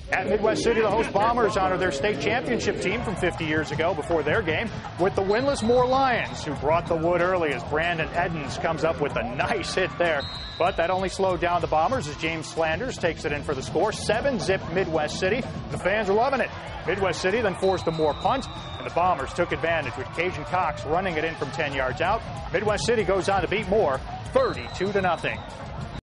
At Midwest City, the host Bombers honor their state championship team from 50 years ago before their game with the winless Moore Lions, who brought the wood early as Brandon Edens comes up with a nice hit there. But that only slowed down the Bombers as James Flanders takes it in for the score. 7-zip Midwest City. The fans are loving it. Midwest City then forced a Moore punt, and the Bombers took advantage with Cajun Cox running it in from 10 yards out. Midwest City goes on to beat Moore 32-0.